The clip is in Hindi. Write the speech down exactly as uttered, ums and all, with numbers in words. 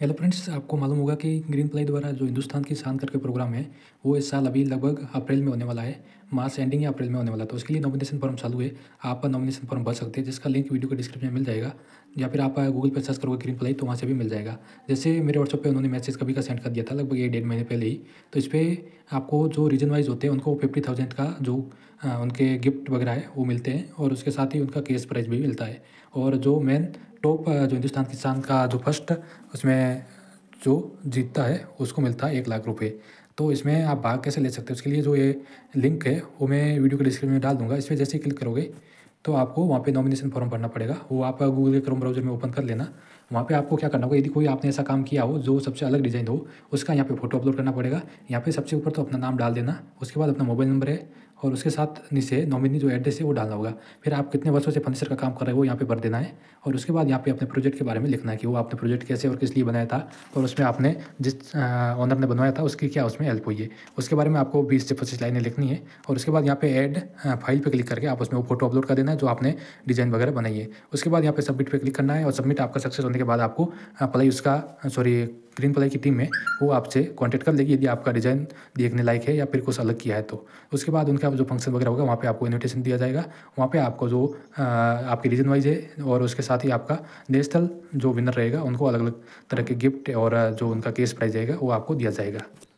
हेलो फ्रेंड्स, आपको मालूम होगा कि ग्रीन प्लाई द्वारा जो हिंदुस्तान की शान करके प्रोग्राम है, वो इस साल अभी लगभग अप्रैल में होने वाला है। मार्च एंडिंग या अप्रैल में होने वाला है। तो उसके लिए नॉमिनेशन फॉर्म चालू है। आप नॉमिनेशन फॉर्म भर सकते हैं, जिसका लिंक वीडियो के डिस्क्रिप्शन में मिल जाएगा, या फिर आप गूगल पर सर्च करोगे ग्रीन प्लाई तो वहाँ से भी मिल जाएगा। जैसे मेरे व्हाट्सएप पे उन्होंने मैसेज कभी का सेंड कर दिया था, लगभग एक डेढ़ महीने पहले ही। तो इस पर आपको जो रीजन वाइज होते हैं उनको फिफ्टी थाउजेंड का जो अ, उनके गिफ्ट वगैरह है वो मिलते हैं, और उसके साथ ही उनका कैश प्राइज भी मिलता है। और जो मेन टॉप जो हिंदुस्तान की शान का जो फर्स्ट उसमें जो जीतता है उसको मिलता है एक लाख रुपए। तो इसमें आप भाग कैसे ले सकते हो, उसके लिए जो ये लिंक है वो मैं वीडियो के डिस्क्रिप्शन में डाल दूंगा। इस पर जैसे ही क्लिक करोगे तो आपको वहाँ पे नॉमिनेशन फॉर्म भरना पड़ेगा। वो आप गूगल के क्रोम ब्राउज़र में ओपन कर लेना। वहाँ पे आपको क्या करना होगा, यदि कोई आपने ऐसा काम किया हो जो सबसे अलग डिज़ाइन हो, उसका यहाँ पे फ़ोटो अपलोड करना पड़ेगा। यहाँ पे सबसे ऊपर तो अपना नाम डाल देना, उसके बाद अपना मोबाइल नंबर है, और उसके साथ नीचे नॉमिनी जो एड्रेस है वो डालना होगा। फिर आप कितने वर्षों से फर्नीचर का काम कर रहे हो वो यहाँ पे भर देना है, और उसके बाद यहाँ पे अपने प्रोजेक्ट के बारे में लिखना है कि वो आपने प्रोजेक्ट कैसे और किस लिए बनाया था, और उसमें आपने जिस ओनर ने बनवाया था उसकी क्या उसमें हेल्प हुई है। उसके बारे में आपको बीस से पच्चीस लाइनें लिखनी है, और उसके बाद यहाँ पे ऐड फाइल पे क्लिक करके आप उसमें वो फोटो अपलोड कर देना है जो आपने डिज़ाइन वगैरह बनाई है। उसके बाद यहाँ पे सबमिट पे क्लिक करना है, और सबमिट आपका सक्सेस होने के बाद आपको प्लाई उसका सॉरी ग्रीन प्लाई की टीम है वो आपसे कांटेक्ट कर लेगी, यदि आपका डिज़ाइन देखने लायक है या फिर कुछ अलग किया है तो। उसके बाद उनका जो फंक्शन वगैरह होगा वहाँ पे आपको इन्विटेशन दिया जाएगा। वहाँ पे आपको जो अ, आपकी रीजन वाइज है, और उसके साथ ही आपका नेशनल जो विनर रहेगा उनको अलग अलग तरह के गिफ्ट और जो उनका केस प्राइज रहेगा वो आपको दिया जाएगा।